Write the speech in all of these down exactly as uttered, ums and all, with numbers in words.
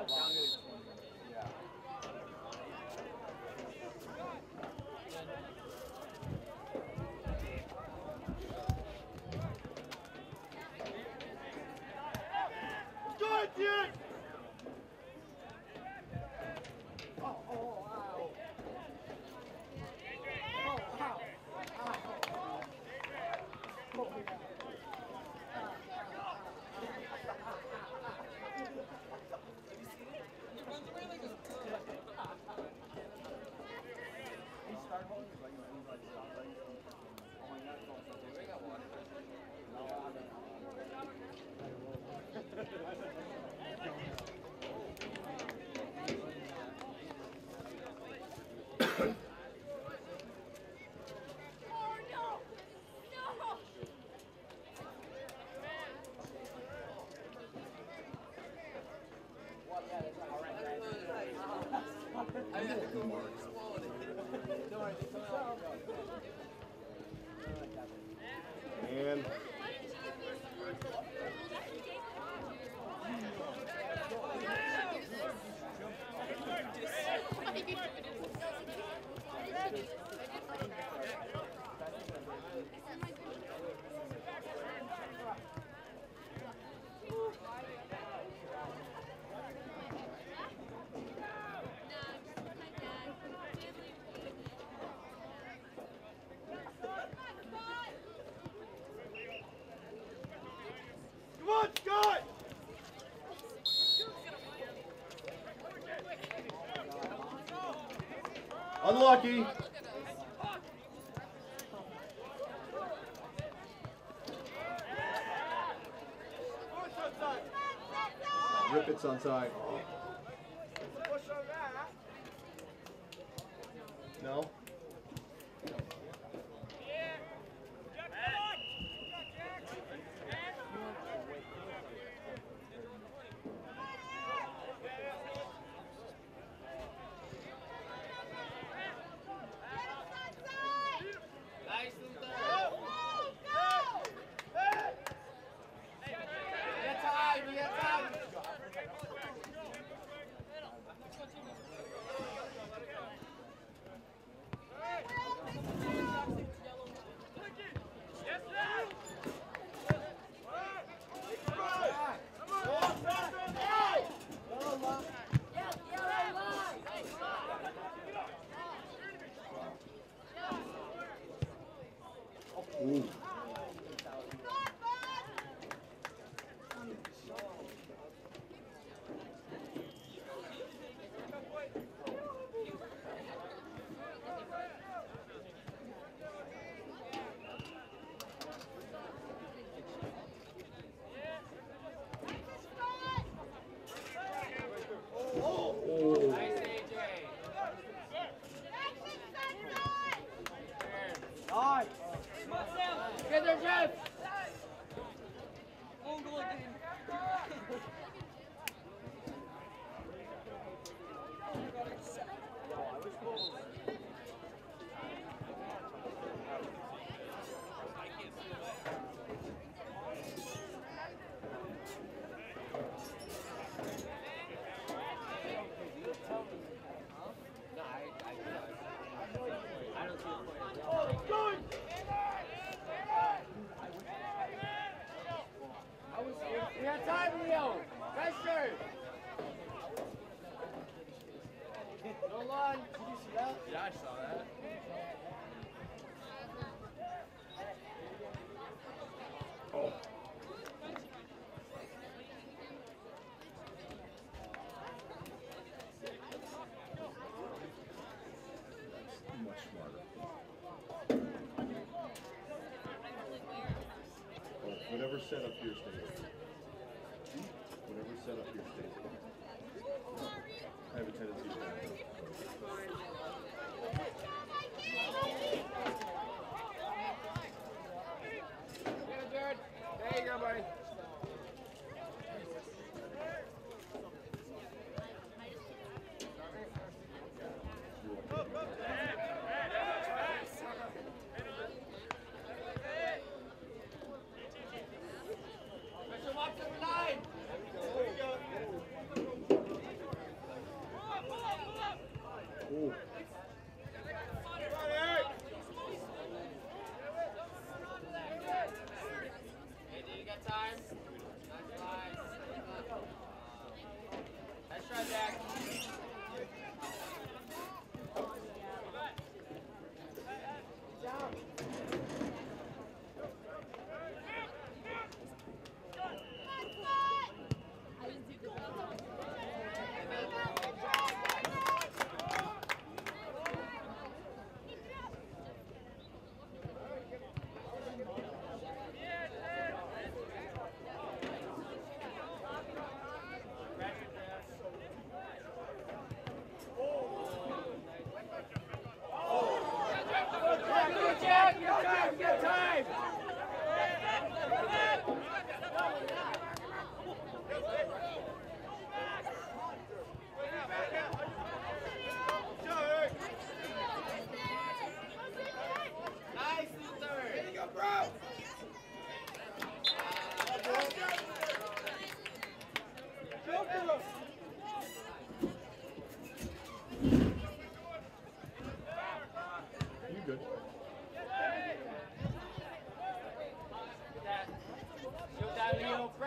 And unlucky. Rip it's onside. No. Ooh. We have time, Leo. Pressure. No line. Did you see that? Yeah, I saw that. Oh. Much smarter. Oh, whatever setup here stays. Whatever setup here stays. I have a tendency to that. There you go, buddy.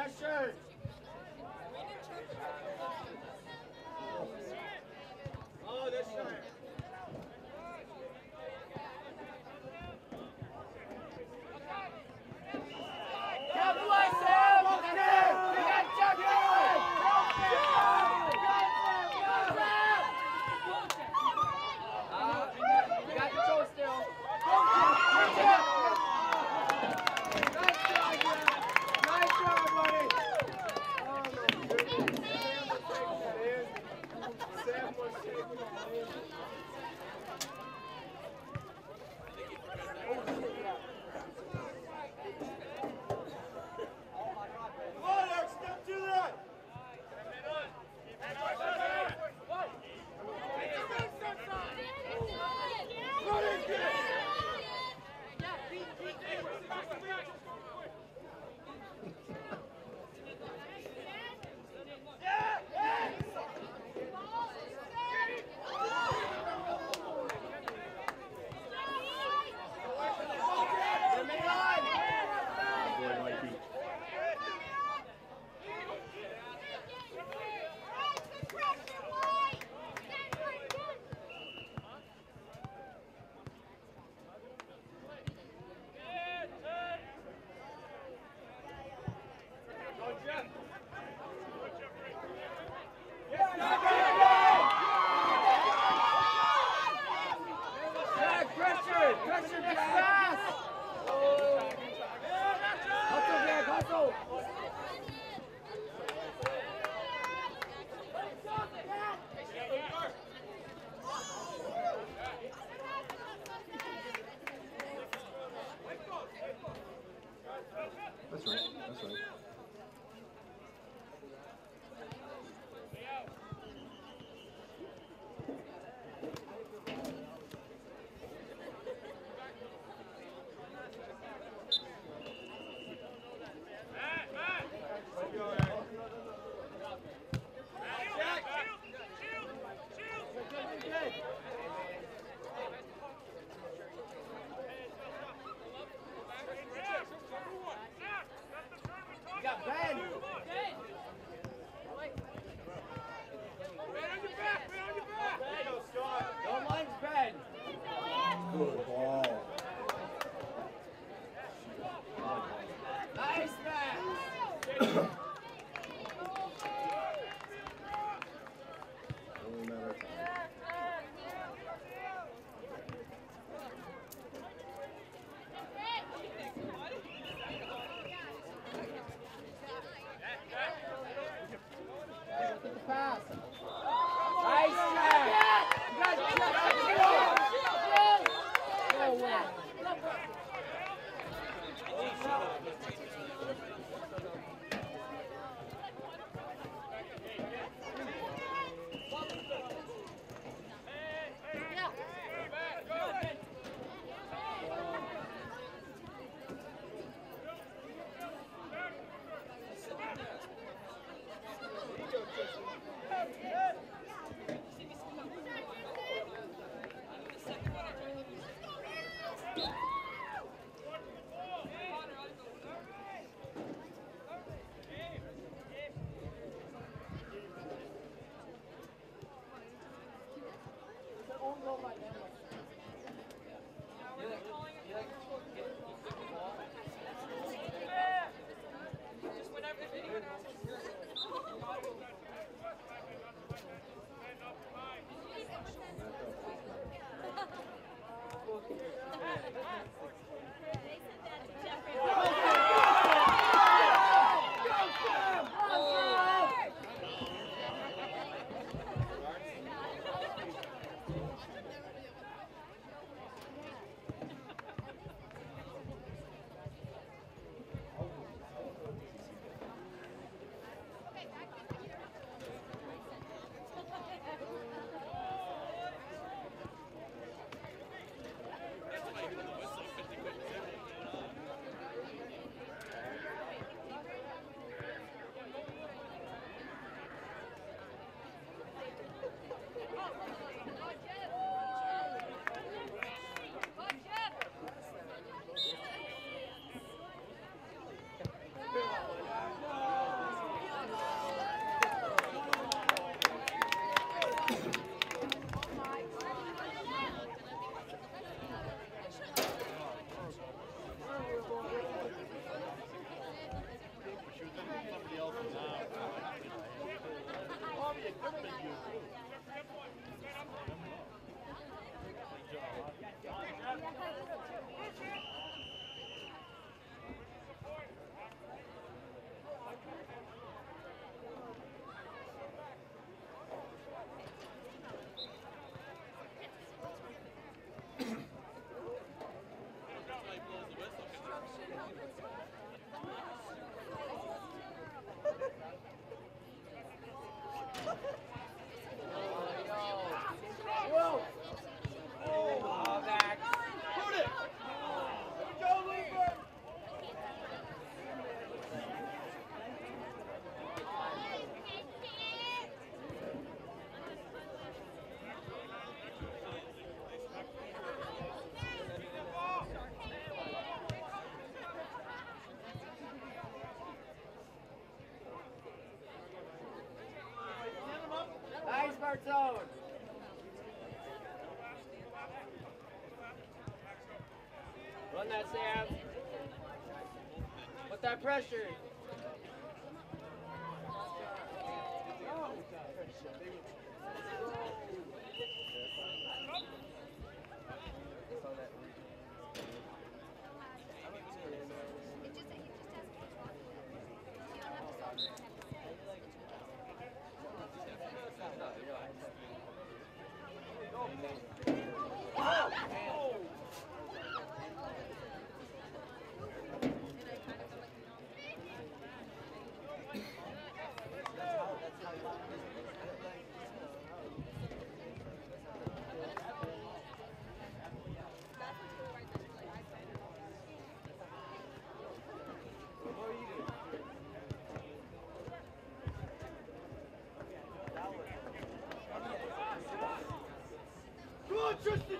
Pressure. Oh, this time. Capitalize, Sam! Okay! You got Chuck going! Uh, you got control still. Nice job, nice job, buddy! Oh my goodness. Sam was taking that in. That's right, that's right. You got Ben. Don't line's Ben. Good ball. Nice, Max. Only matter of time. Pass. Nice, Max. You guys go away. zone. Run that, Sam. Put that pressure. Tristan!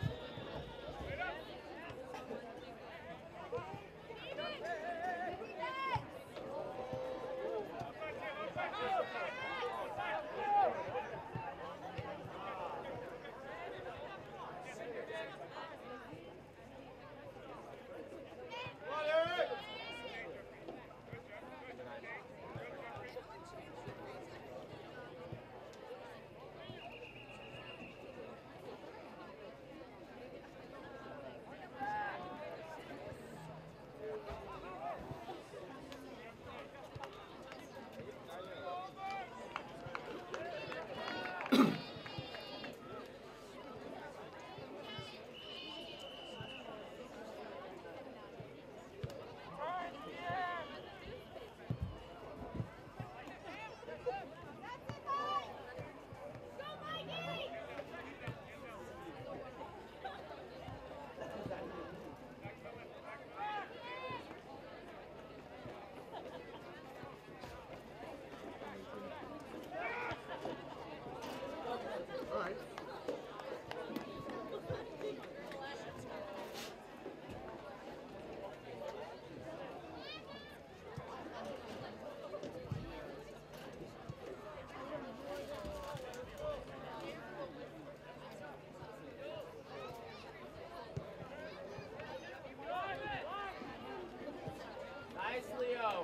Nice, Leo.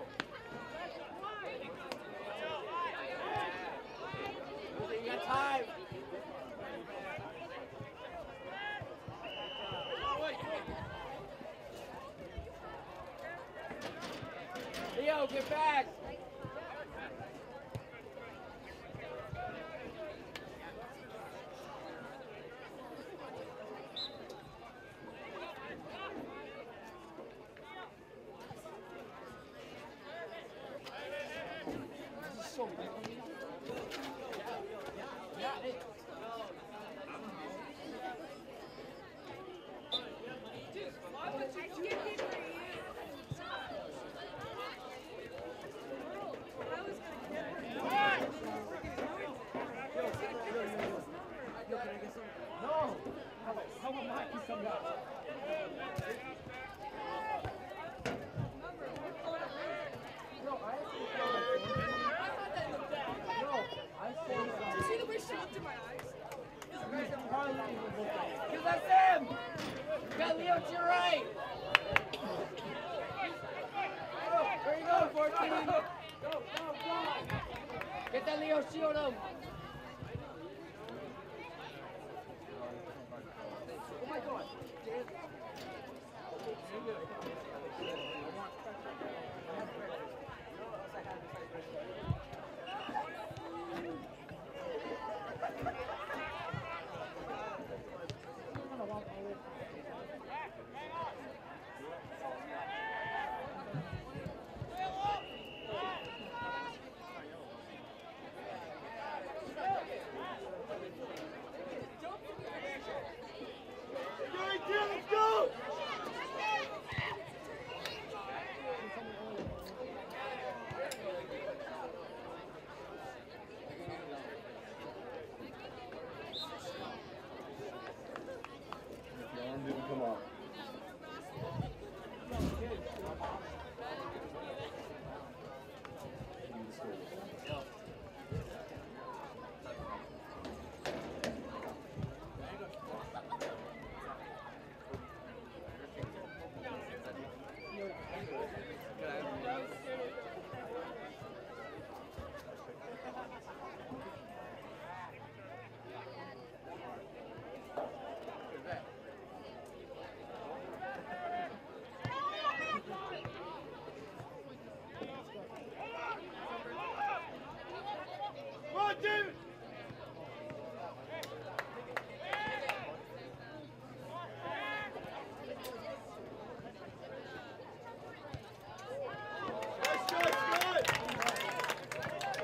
You got time. Leo, get back. Because that's him! You got Leo to your right! Where you going, fourteen? Go, go, go! Get that Leo, shield him! Oh my god!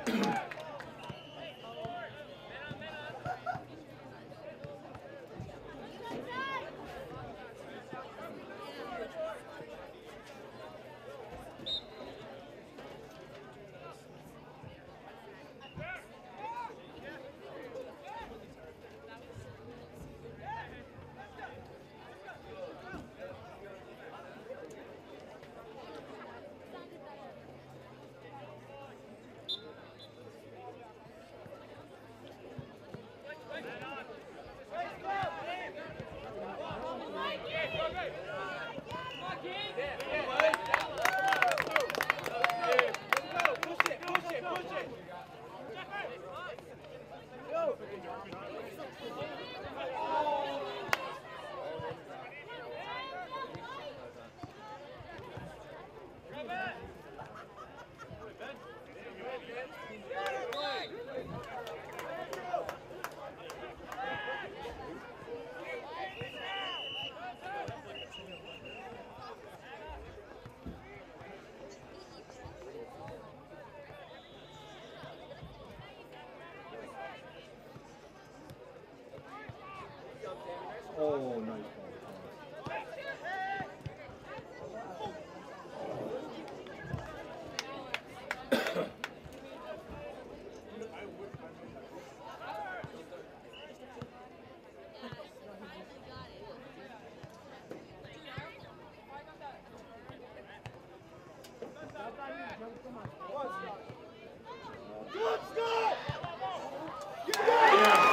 Oh, nice Good stop! Yeah!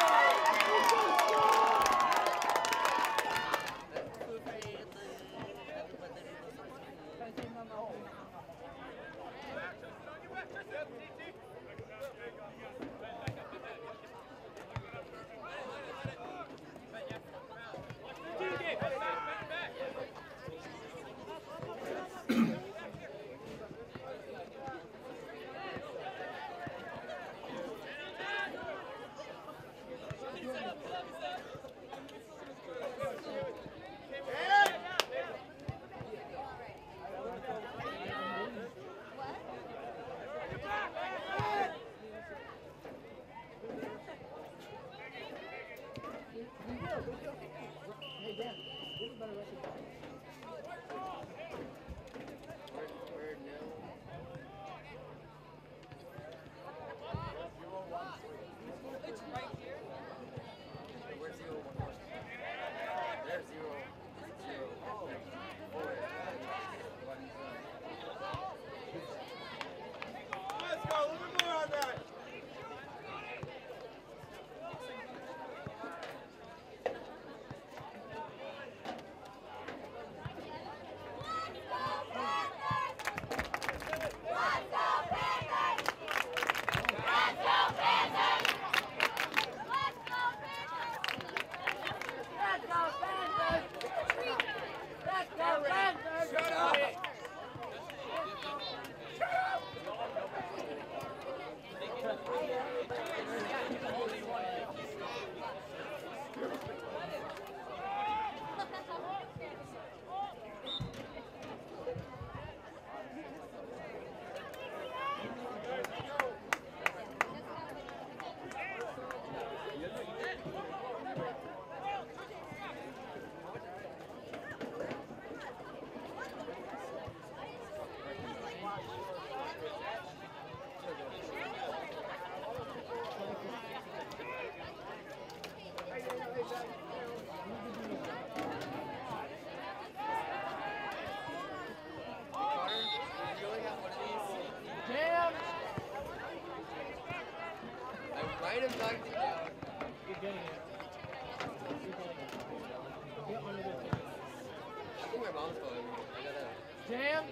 Jam.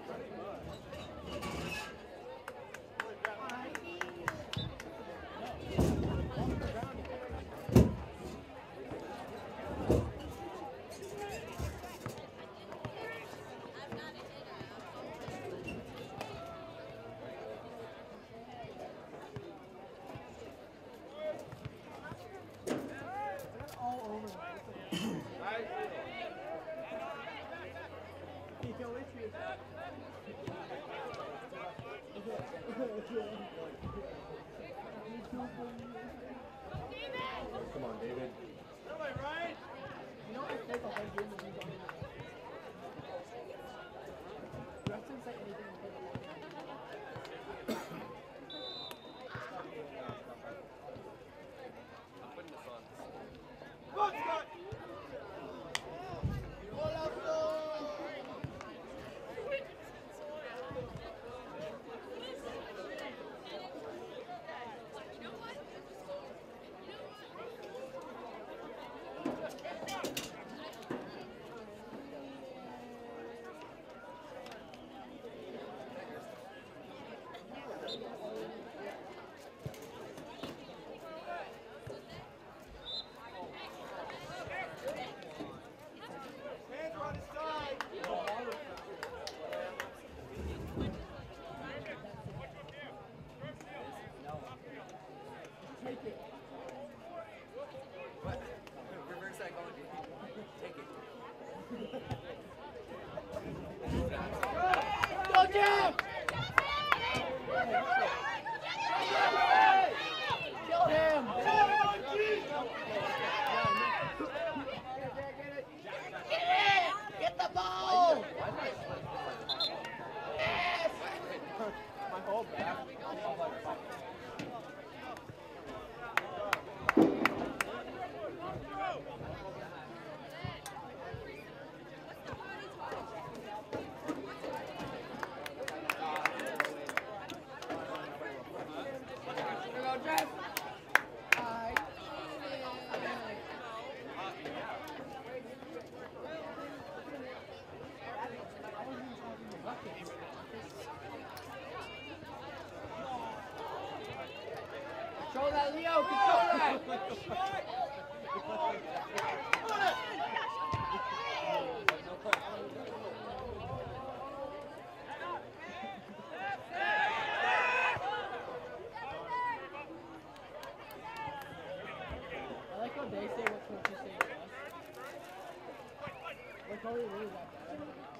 Come on, David. You know what I think of that game when you go in? Justin's like anything with it. I'm putting this on. What? Reverse psychology. Take it. Go, Jim! Kill him! Get it! Get the ball! Yes! My whole back. Control that, Leo! Control that! I like how they say what coaches say to us. Like, how we really that bad.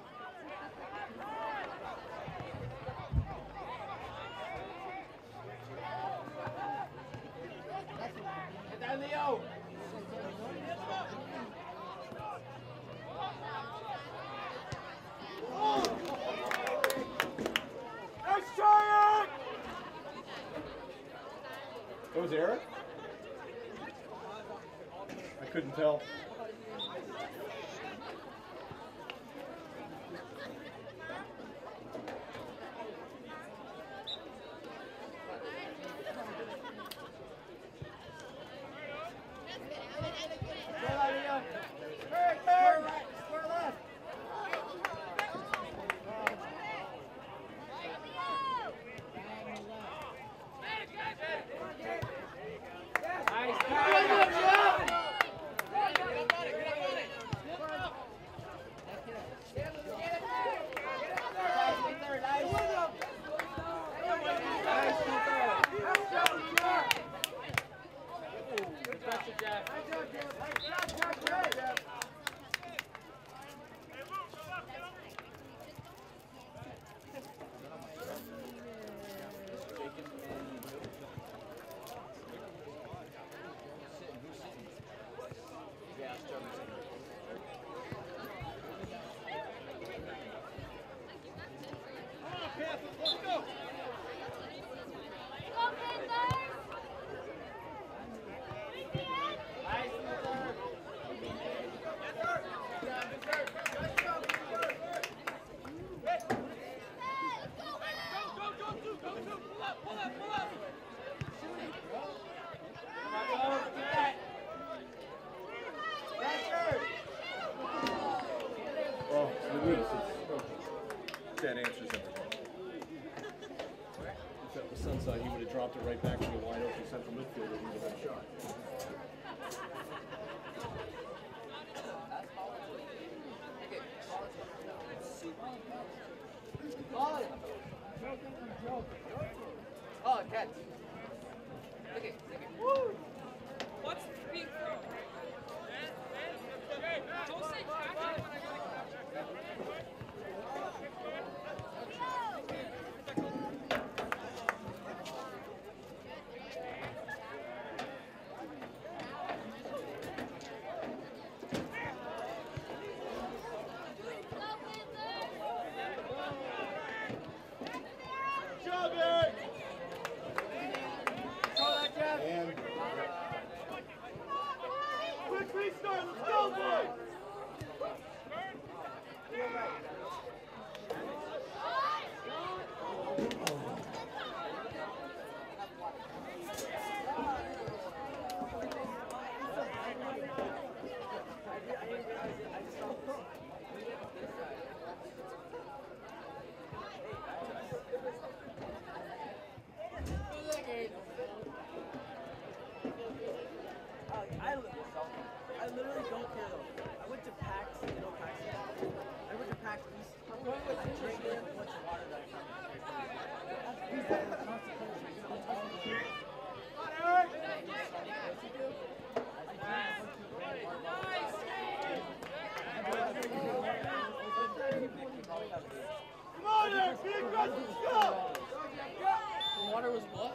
Get down, Leo! That was Eric? I couldn't tell. Nice. that answers everything. If that was Sunside, he would have dropped it right back to the wide open central midfielder and he would have had a shot. Oh, catch. Look it, look it. Woo! What's being thrown? Don't say catch it when I gotta catch it. And quick restart, let's go, boys! I, I literally don't care though. I went to PAX, you know PAX? I went to PAX East. I'm going with I drank a bunch of water that I Come on there, be aggressive, let's go! The water was what?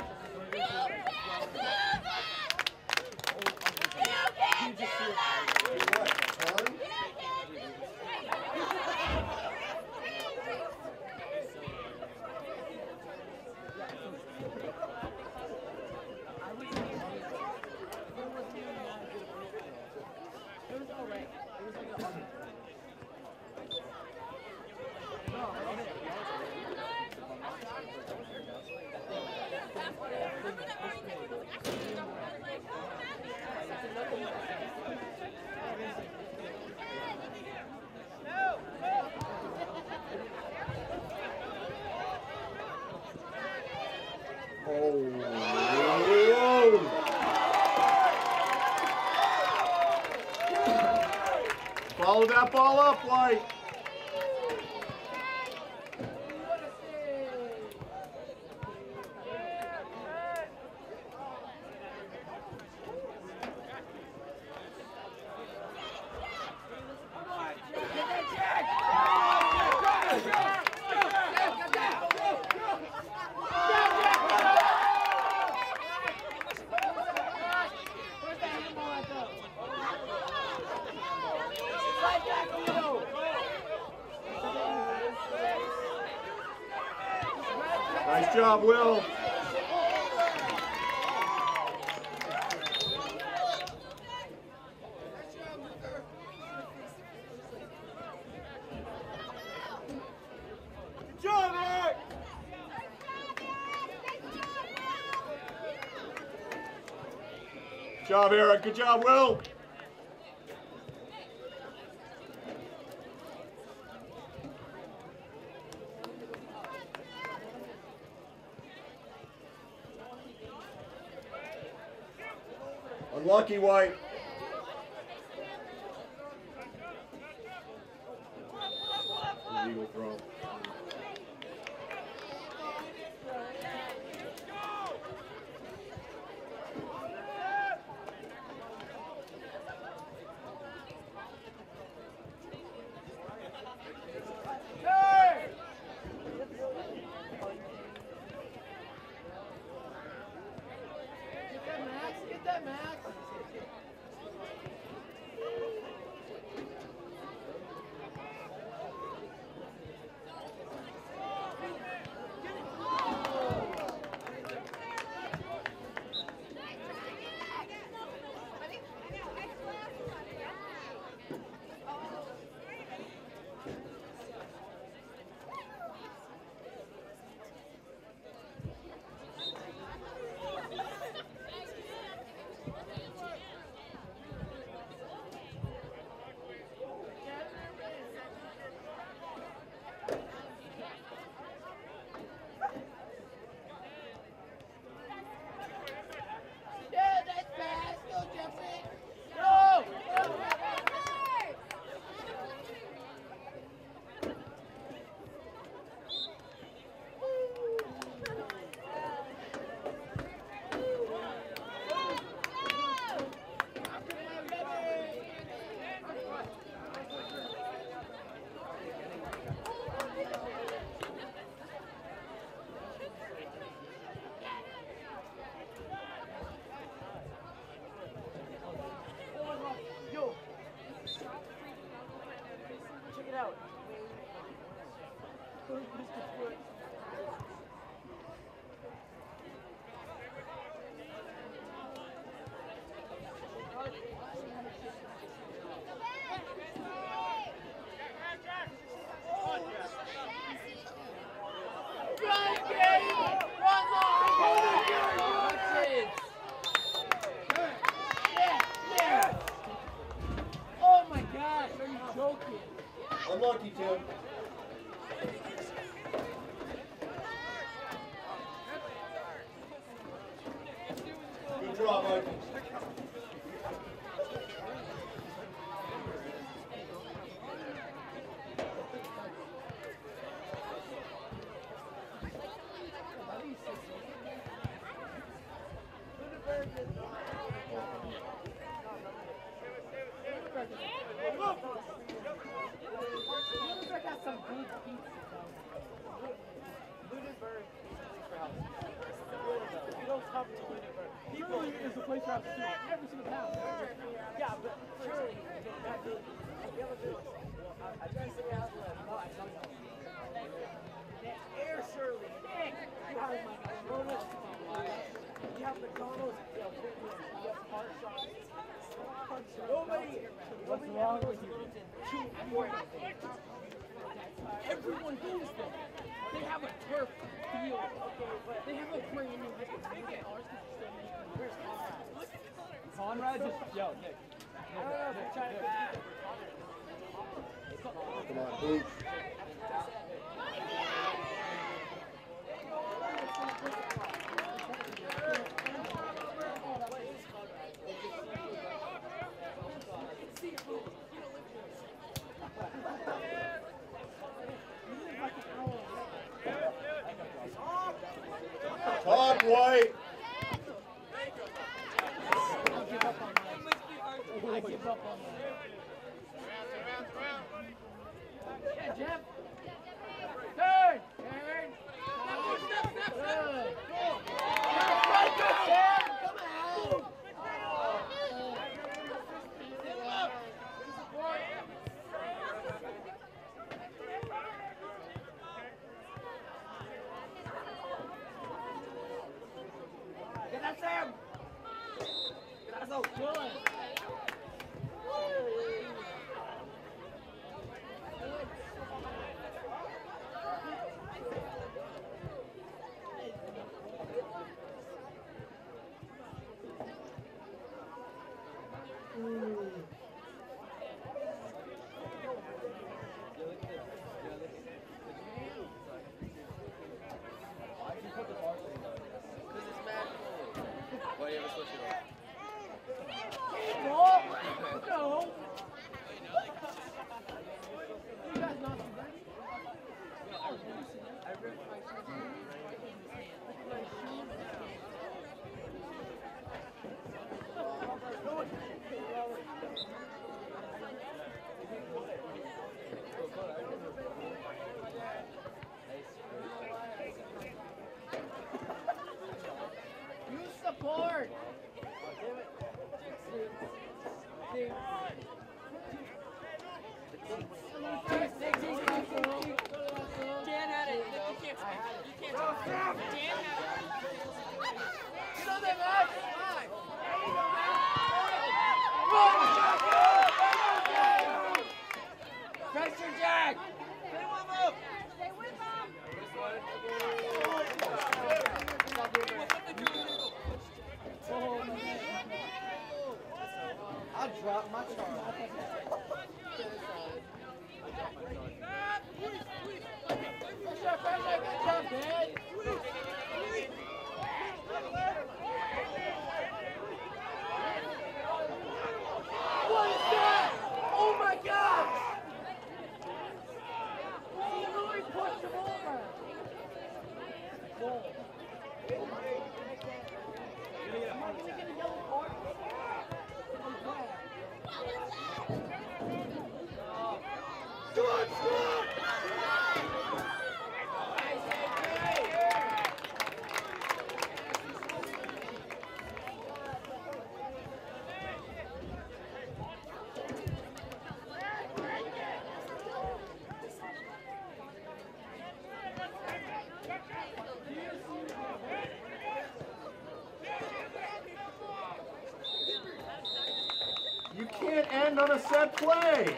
Follow that ball up, White. Nice job, Will. Good job, Eric. Good job, Eric. Good job, Will. Unlucky, White. Illegal throw. Unlucky, Tim. Good draw, Vikings. Is the place where I have to do every single pound. Yeah, but surely that did. The other day, well, I, I tried to say out left. No, I don't know. Air Shirley. You have my bonus. You have McDonald's. You have you have hard shots. Nobody. What's wrong with you? Two forty. Everyone goes there. They have a turf field. Okay, but they have a brand new business. Ours is still making. Where's Conrad? Conrad just yo Nick. I don't know if I'm trying to. Come on, Booch. Todd White. I give up on that. Yeah, Jeff. Turn. Turn. Good. Good, good, Jeff. Come on. Get that, Sam. Get that, so good. Support! Dan had it. You can't speak. You can't talk. Dan had it. Get on there, man! Pressure, Jack! Stay with him. Stay with I'll drop my charge. Pressure, pressure, good job, man! What is that? Oh my gosh! He literally pushed him over! Goal. Am I gonna get a yellow card? Good shot! end on a set play.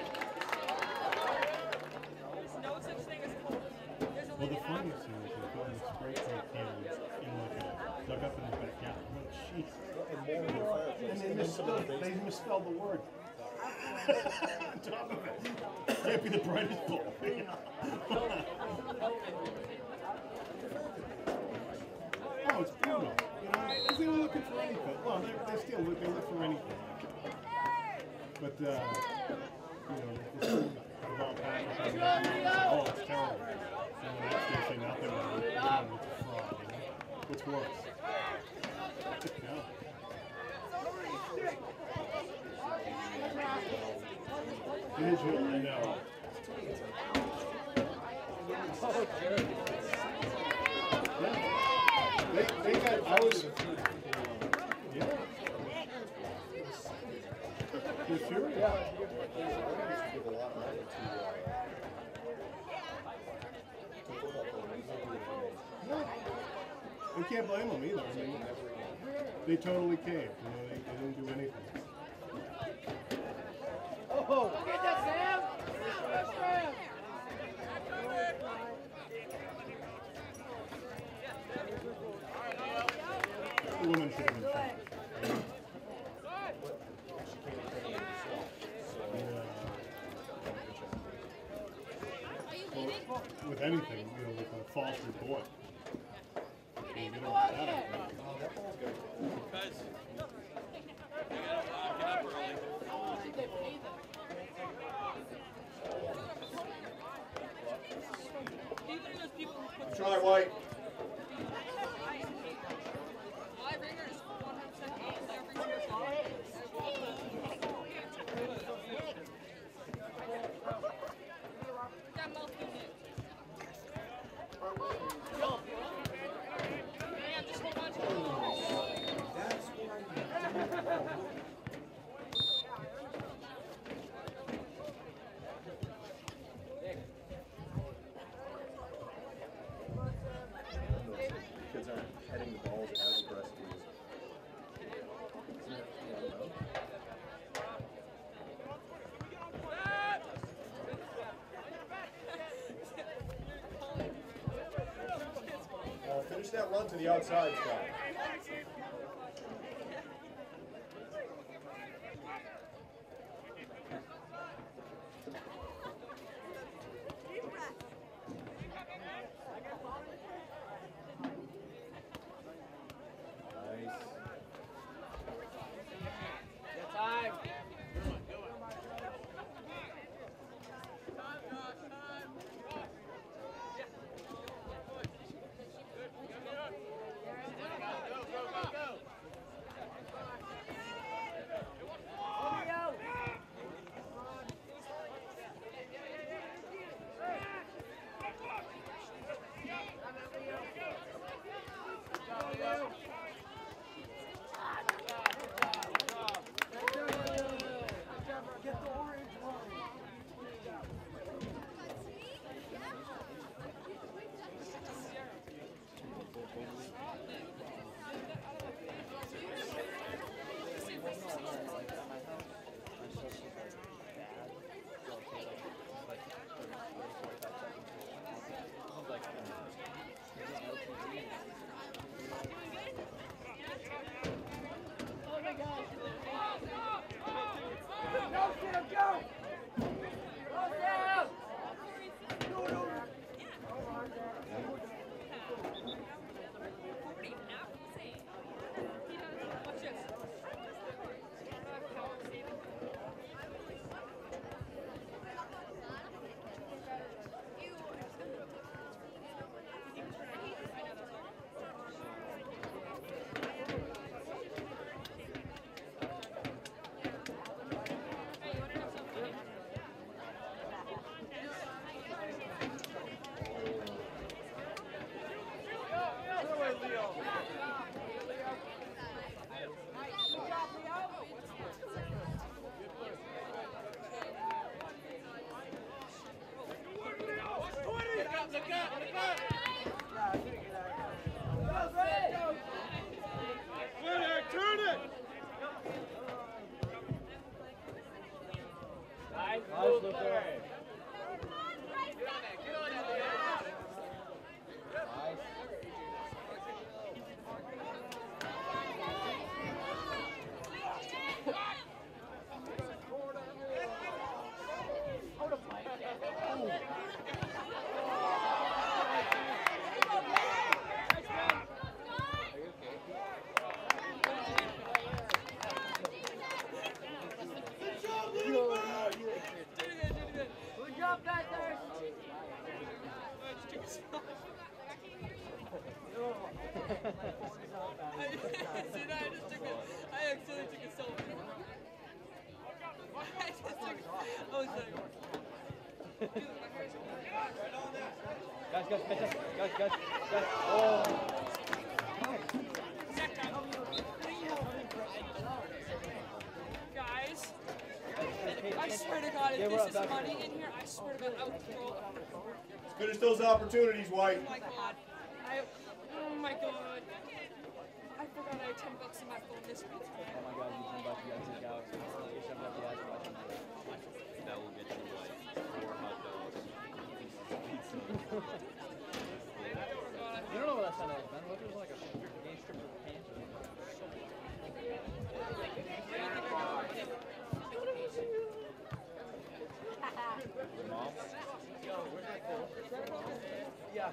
No such thing as cold. There's Well, only the funniest thing is they put in spray paint cans in like a dug up in the backyard. I'm like, jeez. And they misspelled, they misspelled the word. On top of it. Can't be the brightest bulb. You know? Oh, it's brutal. You know, if they were looking for anything, well, they're, they're still look, they look for anything. But, uh, you know, this is about packaging. Oh, it's terrible. And the next day say nothing about it. It's a fraud, you know? What's worse? Yeah. Visual, I know. Yeah. They, they got, I was, yeah. They're furious. No. I can't blame them either. I mean, they totally caved. You know, they, they didn't do anything. Oh, get that, Sam! First round! The woman should have been shot. Well, with anything, you know, with a false report. You get over that, I think. Because they gotta uh, get up early. Even those people who put Try White. live ringers one hundred percent games every single song. That mouth is it. Man, just hold on to it. Kids aren't heading the balls as aggressively as. Uh, finish that run to the outside, Scott. Nice. Time! Go, go, go. guys, guys, guys, guys, guys. Oh. Guys, I swear to God, if this is money in here, I swear to God, I would throw up. Let's finish those opportunities, White. Oh my God. I, oh my God. I forgot I had ten bucks in my phone this week. Oh my God, you ten bucks you gotta take out. You should have the ice watch. That will get you like four hot dogs. You don't know what that sound like, man. What if it was like a gay stripper pants or Mom? Yeah.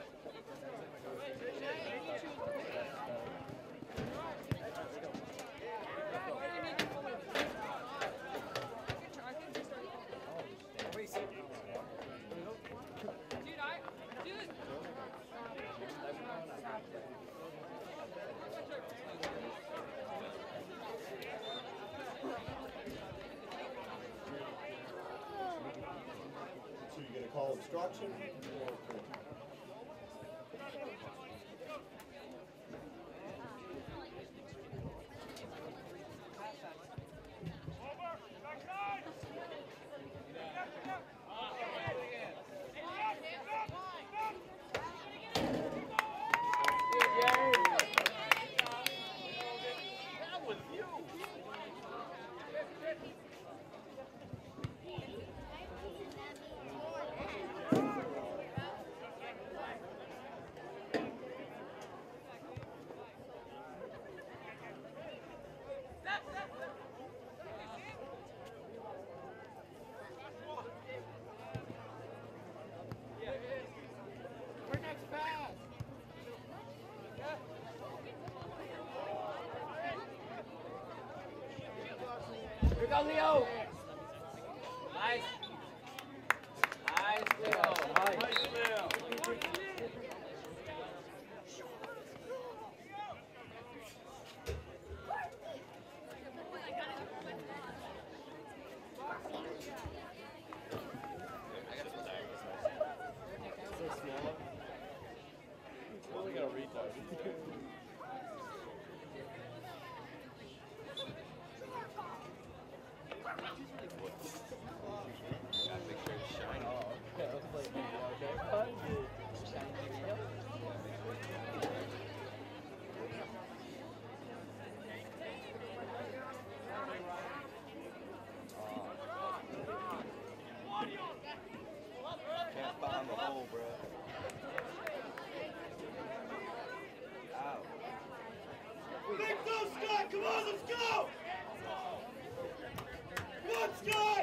Dude, I, dude. So you're gonna call obstruction? Or... Here we go, Leo. Nice. Nice, Leo. Nice. Leo. Only got a retard. Gotta make sure it's shiny. Okay, let's play it. Okay. Can't find the hole, bro. Ow. Let's go, Scott! Come on, let's go! Come on, Scott!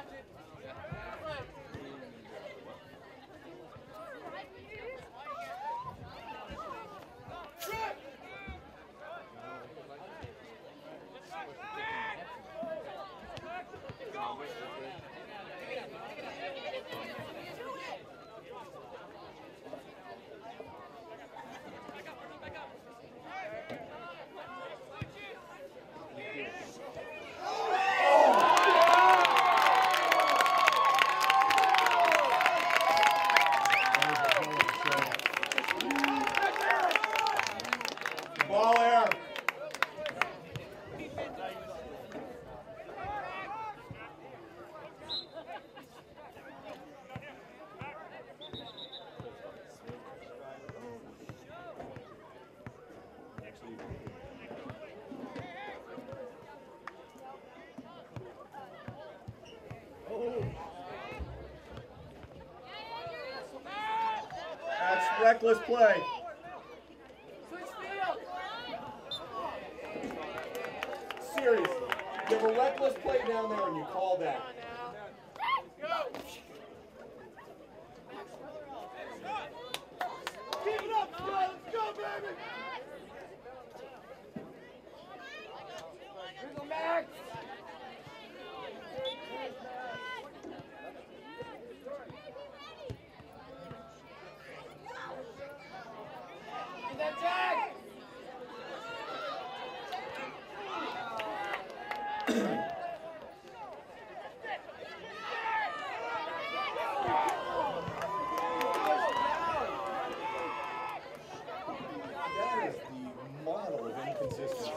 Ball air. That's reckless play. Seriously, you have a reckless play down there and you call that. Keep it up, Scott. Let's go, baby. Here's the Max. Get that tag. That is the model of inconsistency.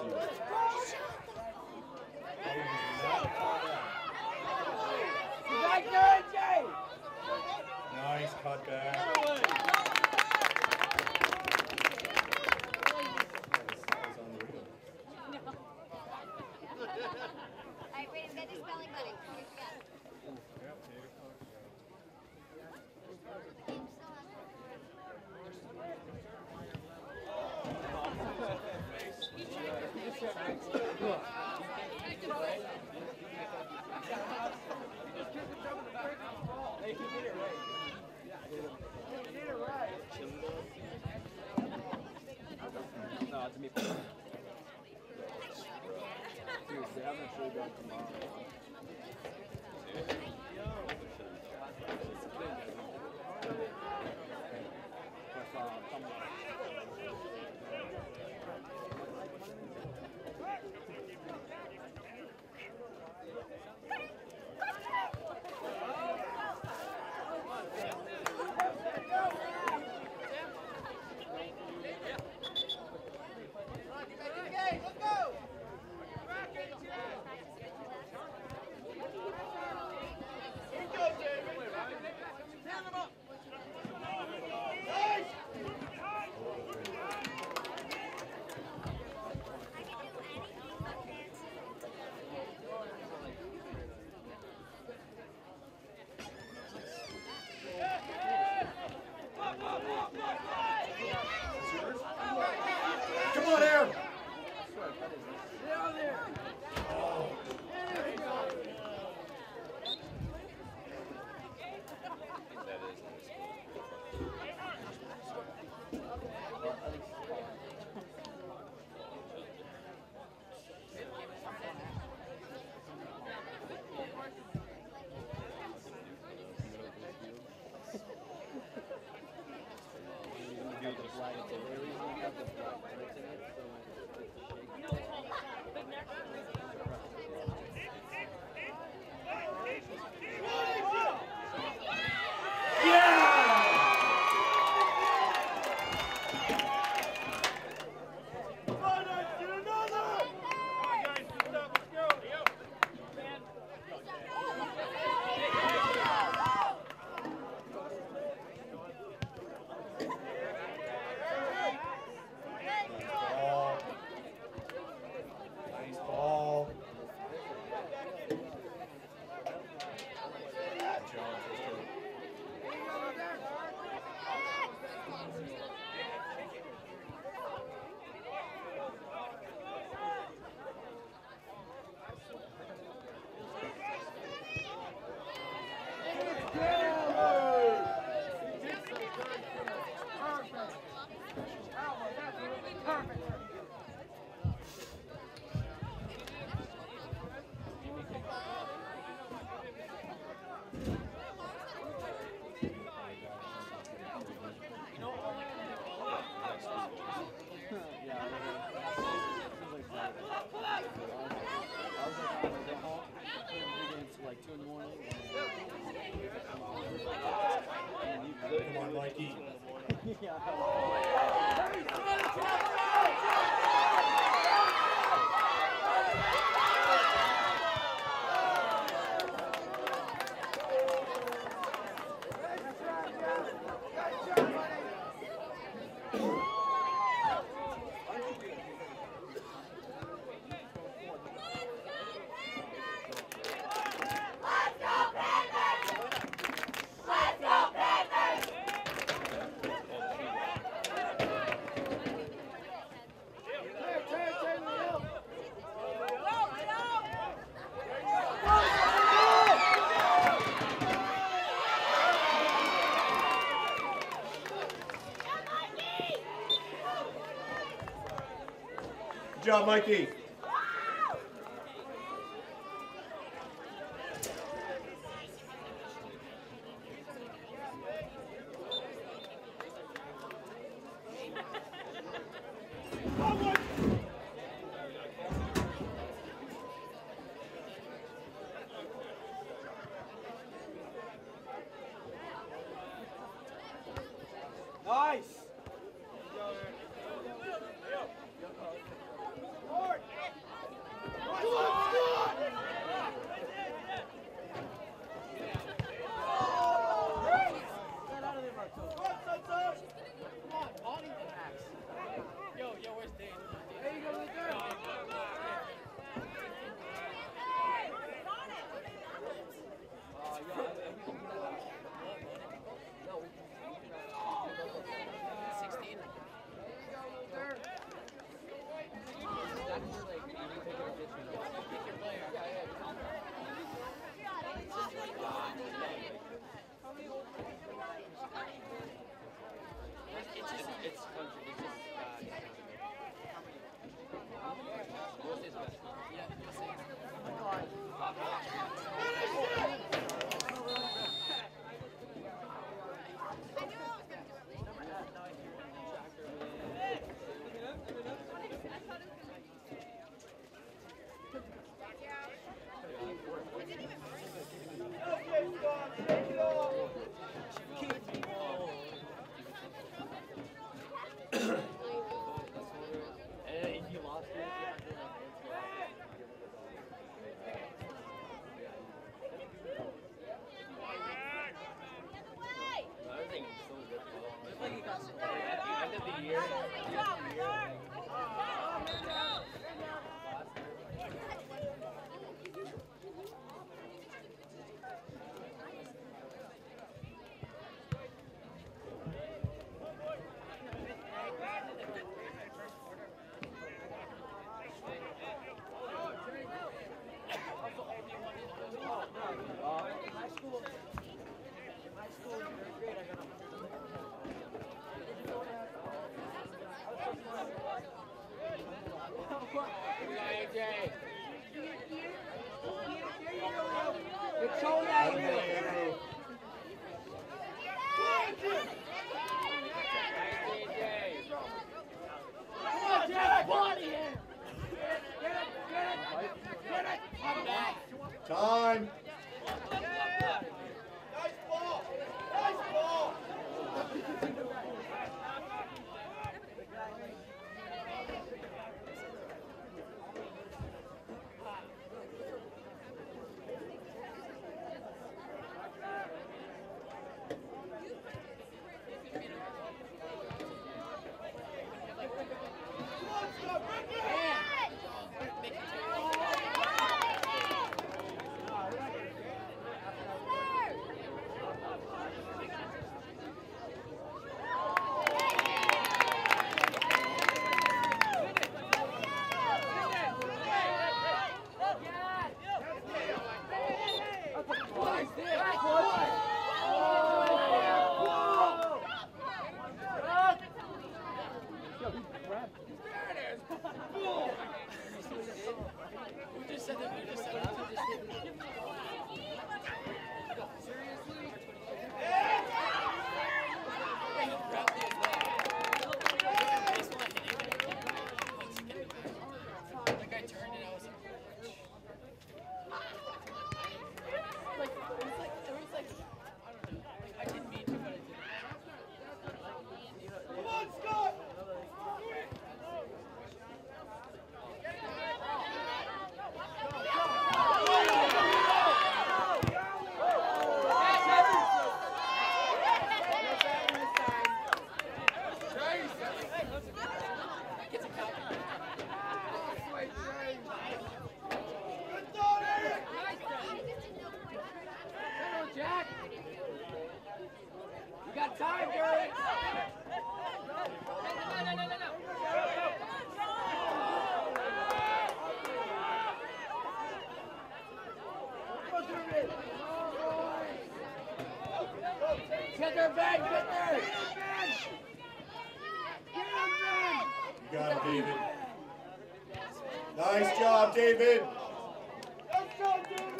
You got good, Jay. Nice cut back. Alright, Brayden, get your spelling buddy. Here we go. The game still has No, it's me. Seriously, I'm not sure about tomorrow. Come on, Aaron. Down there. Good job, Mikey. Nice. Control that here. Come on, Jack, body here. Get it, get it, get it. Come back. Time. Nice ball. Nice ball. time, Gary. Get there, Ben! Get there! You got it, David. Nice job, David. Let's go, David!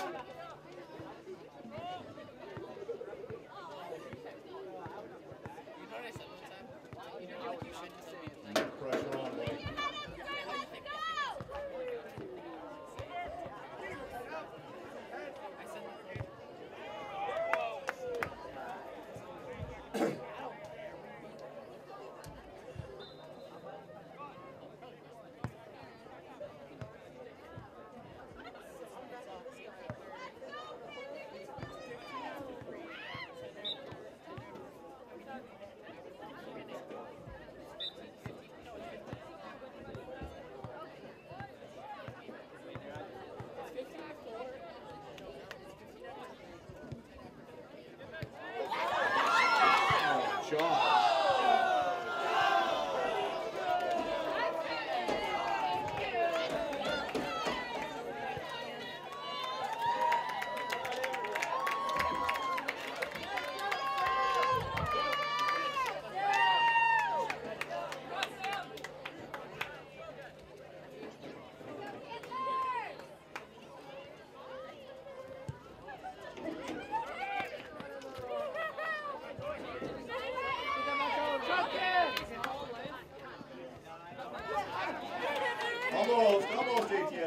Pressure on, Wade. Almost, almost, Etienne.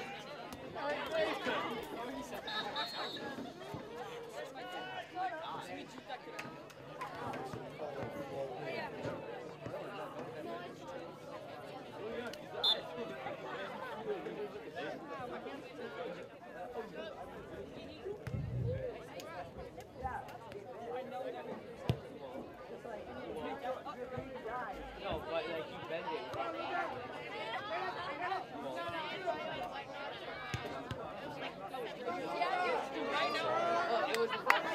No, but like you bend it. Oh, it was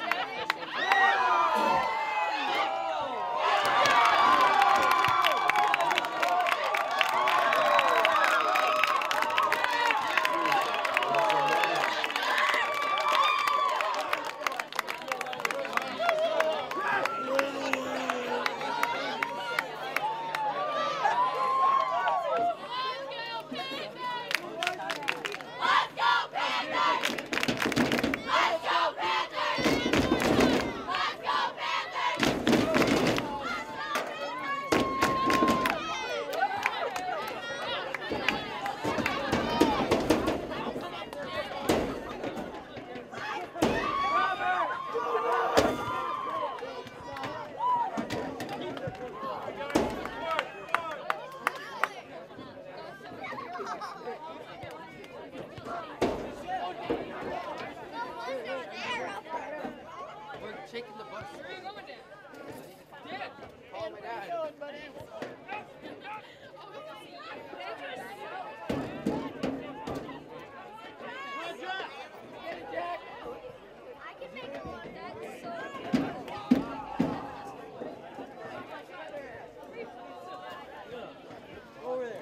shaking the bus. Where are you going, Dad? Dad! Call my dad. I can make it one. That's so cool. Over there.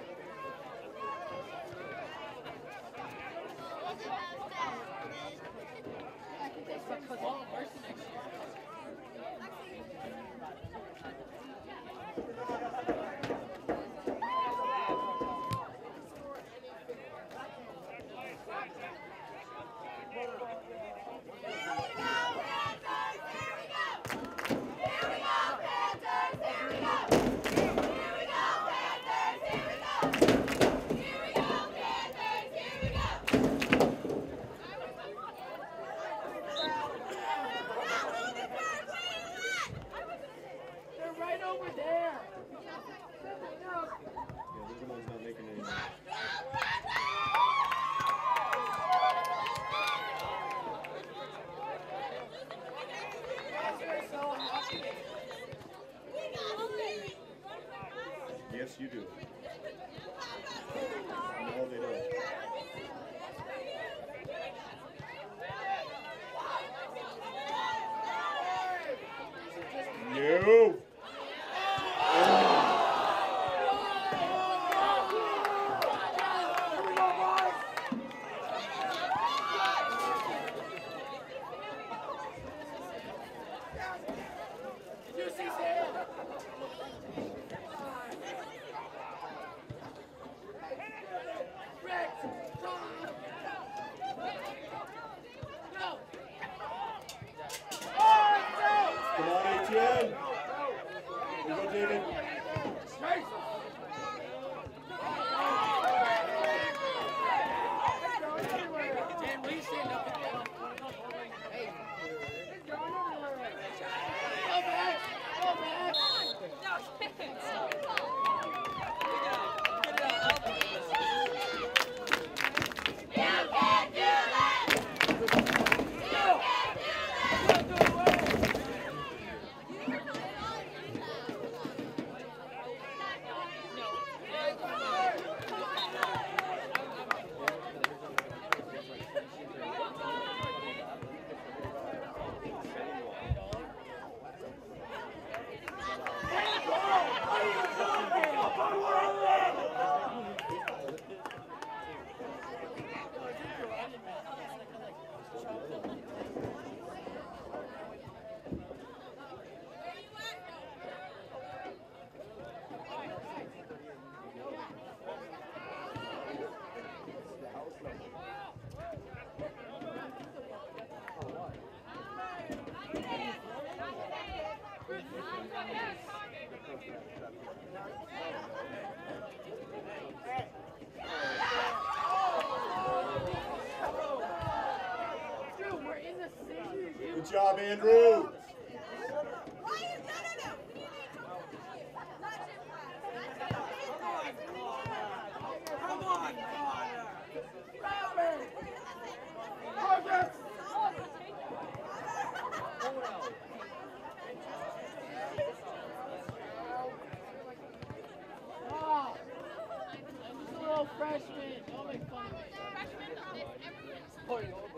Yes, you do. No, they don't. No. Move. Come on, Etienne. Here you go, David. Dan, will you stand up again? Hey. Go back! Go back! Good job, Andrew. Oh, I'm just a little freshman. Don't make fun of me. Pouring over.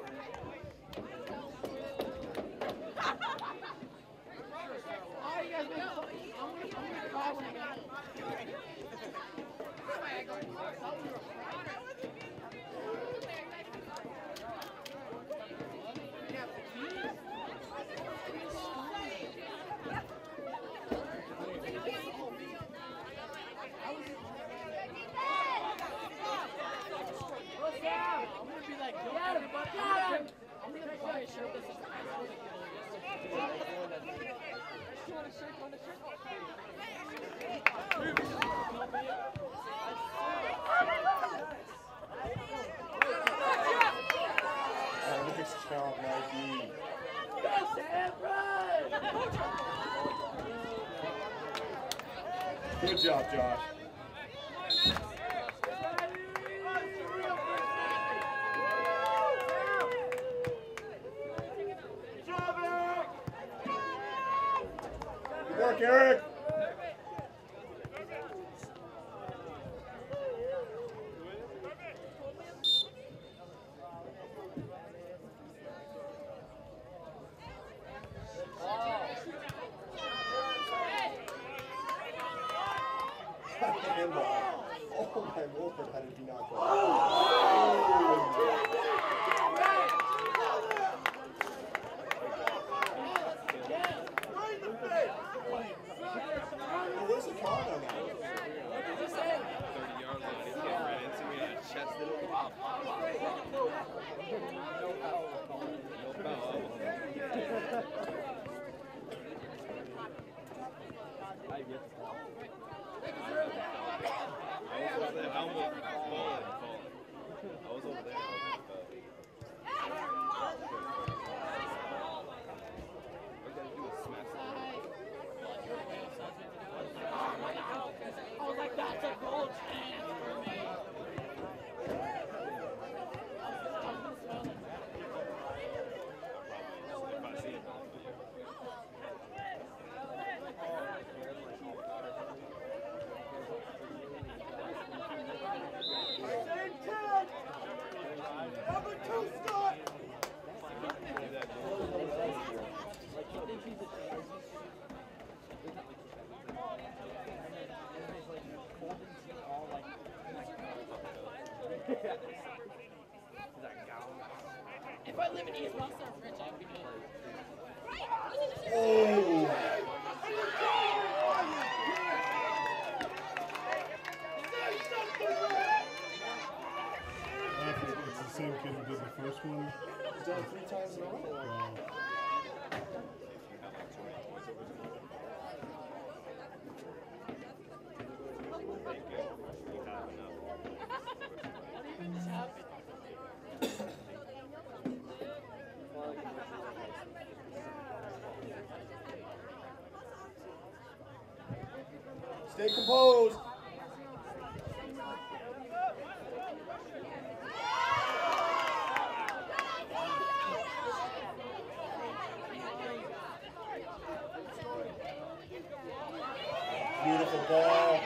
Oh, you guys make fun. I'm gonna, I'm gonna cry when I get home. I'm gonna be like, get him, get him. I'm gonna buy a shirt that says Oh, nice job, Mikey. Good job, Josh. Good work, Eric. Handball. Oh my lord, how did he not go? Oh, where's the card on that? thirty yard line. He's getting right into me and I chested him. Pop, pop, pop. No foul. No foul. I get the foul. I almost falling. If I live in East Boston, Rich, I'd be good. Oh! It's the same kid who did the first one. He's done it three times in a row. Wow. What even just happened? Stay composed. Beautiful ball.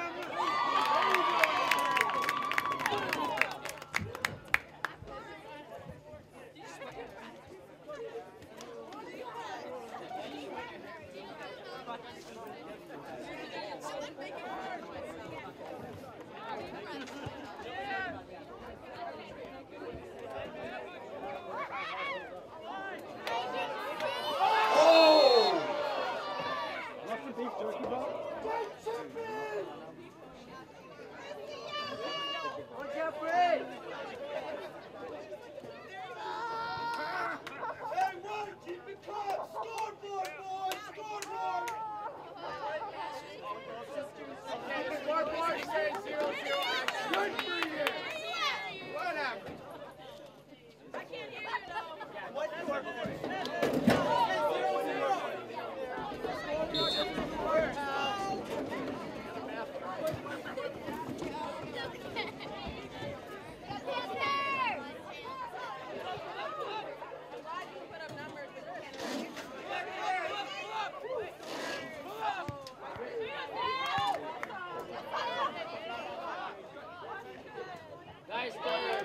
Nice third.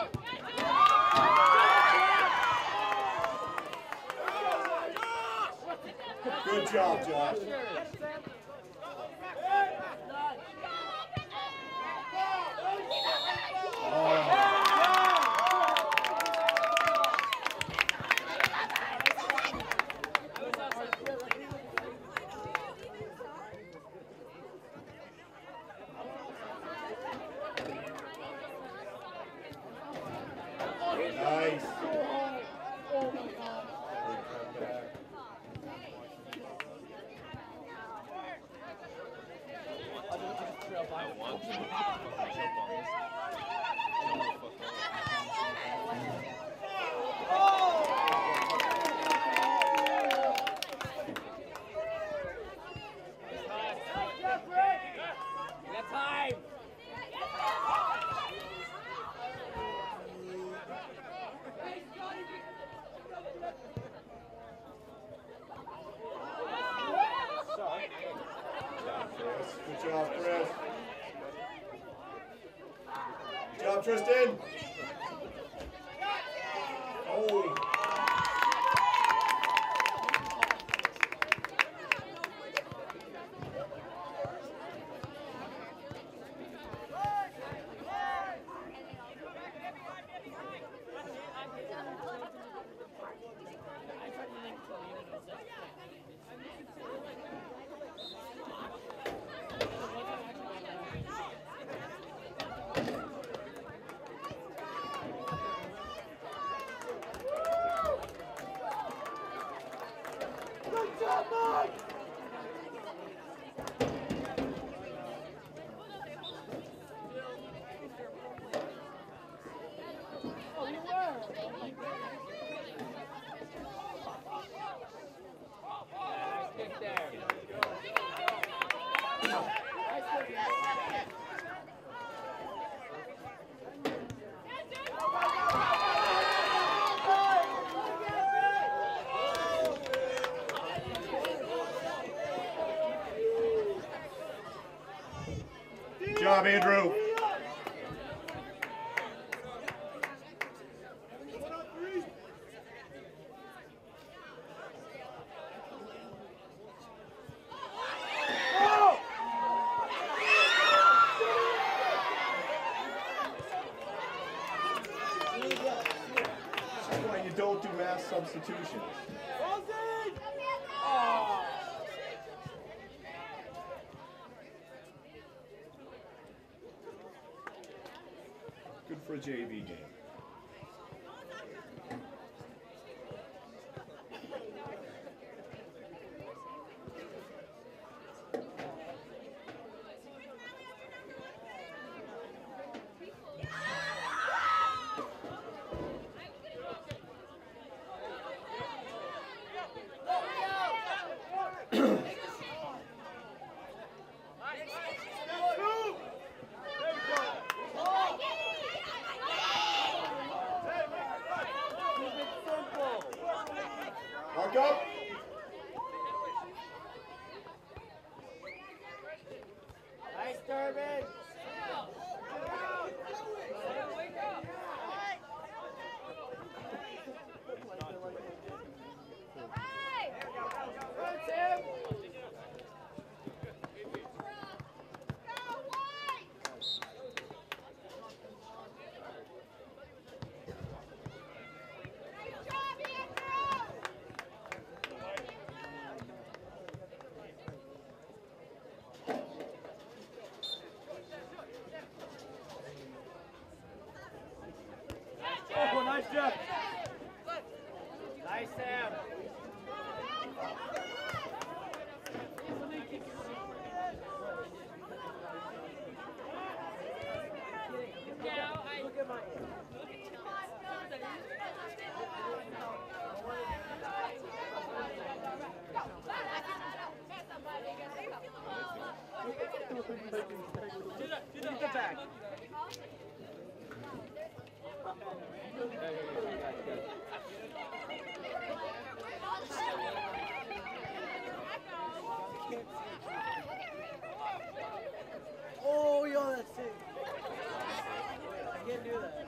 Good job, Josh. Nice. Oh my god. We got time. Good job, Chris. Good job, Tristan. Oh. Good job, Andrew. don't do mass substitutions. Good for a J V game. Mark up. Nice, Durbin. Oh, nice job. Nice, Sam. Now I Look at my. Get the back. Oh, yo, that's sick. I can't do that.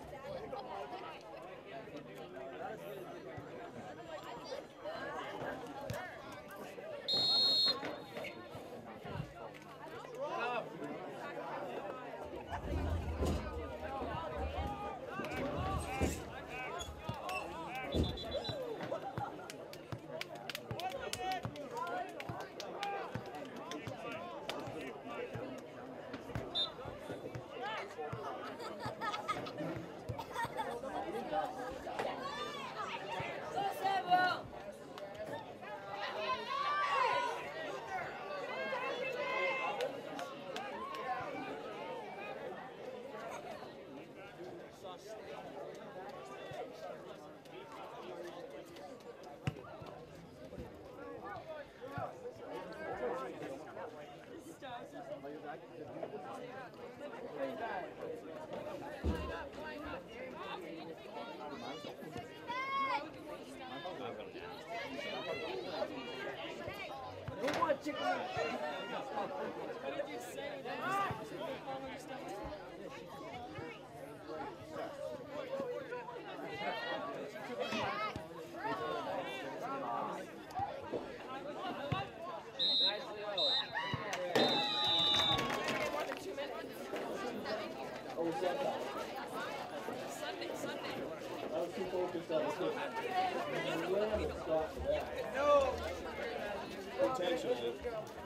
Who wants chicken? what did you say? That was following stuff. Sunday, Sunday. I was too focused on the kick. No. Intentionally.